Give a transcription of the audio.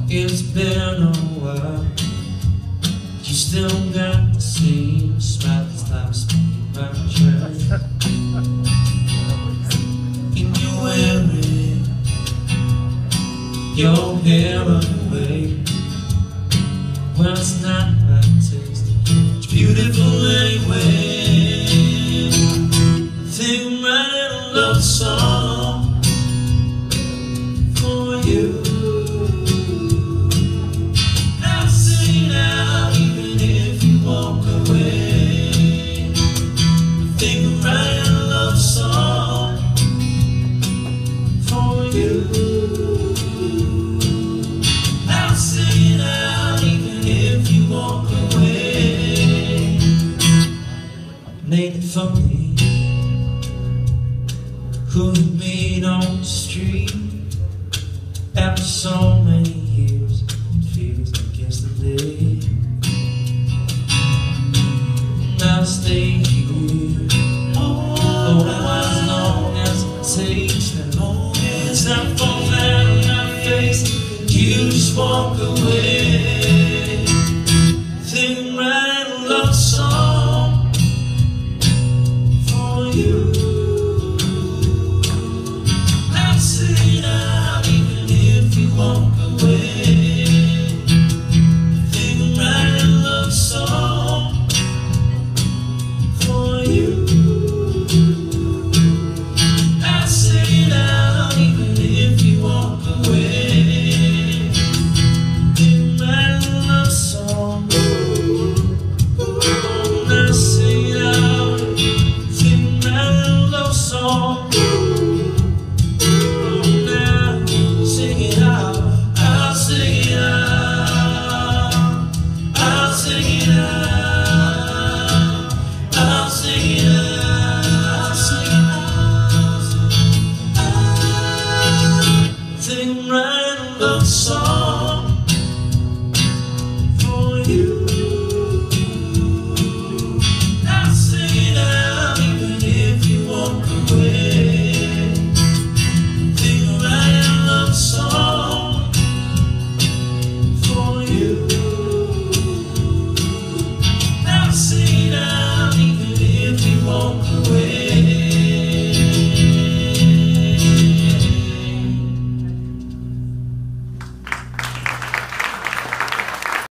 It's been a while, you still got the same smile. This time speaking my church, and you're wearing your hair away. Well, it's not my taste, it's beautiful anyway. I think I'm writing a love song for you. I'll sing it out even if you walk away. Made it for me, who you meet on the street. After so many years, it feels like yesterday. And I'll stay here, oh, as long as it takes. It's not falling out of my face, you just walk away.